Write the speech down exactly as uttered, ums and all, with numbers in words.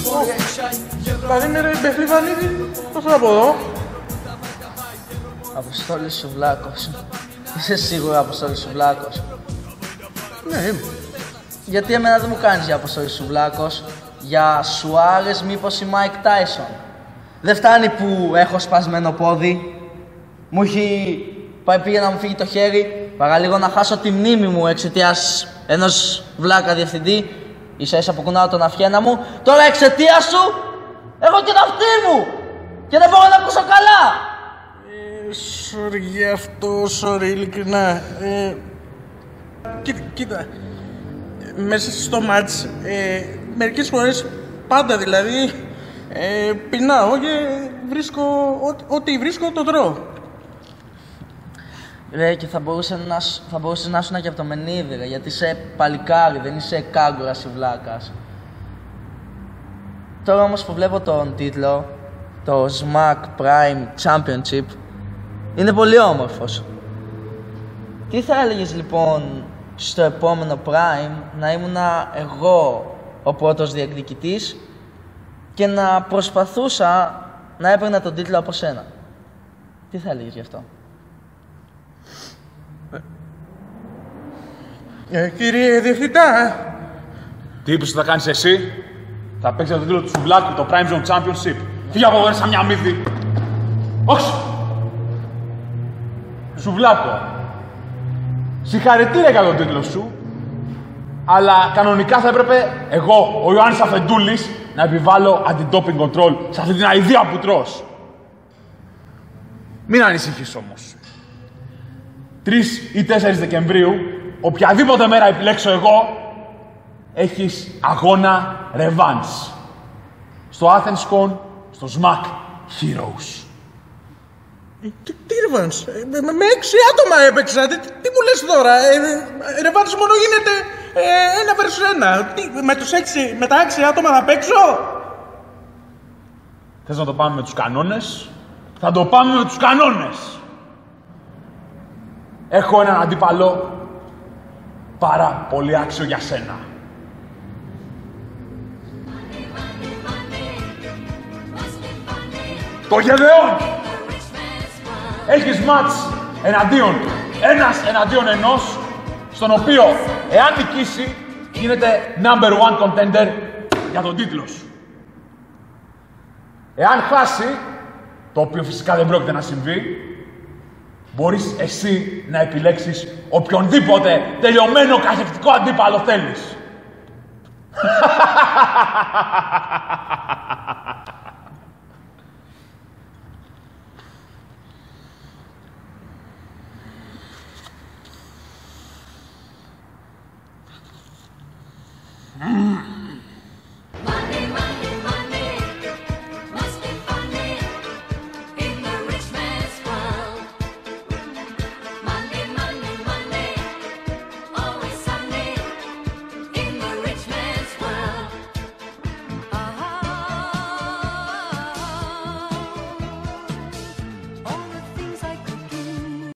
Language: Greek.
Βαλίμερ Μπεχλιβανίδη, πώς θα πω εδώ. Αποστόλης Σουβλάκος. Είσαι σίγουρα Αποστόλης Σουβλάκος? Ναι, είμαι. Γιατί εμένα δεν μου κάνεις για Αποστόλης Σουβλάκος? Για Σουάρες μήπως ή Μάικ Τάισον? Δεν φτάνει που έχω σπασμένο πόδι. Μου έχει πάει πήγε να μου φύγει το χέρι. Παραλίγο να χάσω τη μνήμη μου εξαιτίας ενός βλάκα διευθυντή. Ίσα ίσα που κουνάω τον αυχένα μου. Τώρα εξαιτίας σου έχω και το αυτί μου και δεν μπορώ να ακούσω καλά. Ε, sorry για αυτό, sorry ειλικρινά. Ε, κοίτα, κοίτα. Μέσα στο μάτς, ε, μερικές φορές, πάντα δηλαδή, ε, πεινάω και βρίσκω, ό, ό,τι βρίσκω το τρώω. Ρε, και θα μπορούσε να, θα μπορούσες να ήσουν και από το Μενίδη, ρε, γιατί είσαι παλικάρι, δεν είσαι κάγκουρας ή βλάκας. Τώρα όμως που βλέπω τον τίτλο, το Smack Prime Championship, είναι πολύ όμορφος. Τι θα έλεγες λοιπόν στο επόμενο Prime να ήμουνα εγώ ο πρώτος διεκδικητής και να προσπαθούσα να έπαιρνα τον τίτλο από σένα? Τι θα έλεγες γι' αυτό? Ε, κύριε Διευθυντά. Τι είπες ότι θα κάνεις εσύ? Θα παίξεις το τίτλο του Σουβλάκου, το Prime Zone Championship. Φύγε από εδώ, σαν μια μύθη. Όχι! Σουβλάκο. Συγχαρητήρια για τον τίτλο σου. Αλλά κανονικά θα έπρεπε εγώ, ο Ιωάννης Αφεντούλης, να επιβάλλω anti-doping control σε αυτή την αηδία που τρως. Μην ανησυχείς όμως. τρεις ή τέσσερις Δεκεμβρίου, οποιαδήποτε μέρα επιλέξω εγώ, έχεις αγώνα revanche. Στο Athens Con, στο Smack Heroes. Ε, τι, τι revanche? Ε, με, με έξι άτομα έπαιξα. Τι, τι μου λες τώρα? Ε, ε, revanche μόνο γίνεται ε, ένα versus ένα. Τι, με, τους έξι, με τα έξι άτομα θα παίξω? Θες να το πάμε με τους κανόνες? Θα το πάμε με τους κανόνες. Έχω έναν αντίπαλο πάρα πολύ άξιο για σένα. Το Γεδεόν! Έχεις μάτς εναντίον ένας εναντίον ενός, στον οποίο, εάν νικήσει, γίνεται number one contender για τον τίτλο σου. Εάν χάσει, το οποίο φυσικά δεν πρόκειται να συμβεί, μπορείς εσύ να επιλέξεις οποιονδήποτε τελειωμένο καχεκτικό αντίπαλο θέλεις. Mm.